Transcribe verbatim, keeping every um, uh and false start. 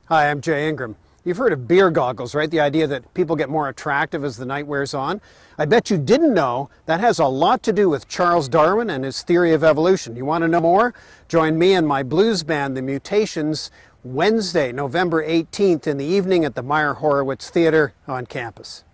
Hi, I'm Jay Ingram. You've heard of beer goggles, right? The idea that people get more attractive as the night wears on. I bet you didn't know that has a lot to do with Charles Darwin and his theory of evolution. You want to know more? Join me and my blues band, The Mutations, Wednesday, November eighteenth in the evening at the Meyer Horowitz Theater on campus.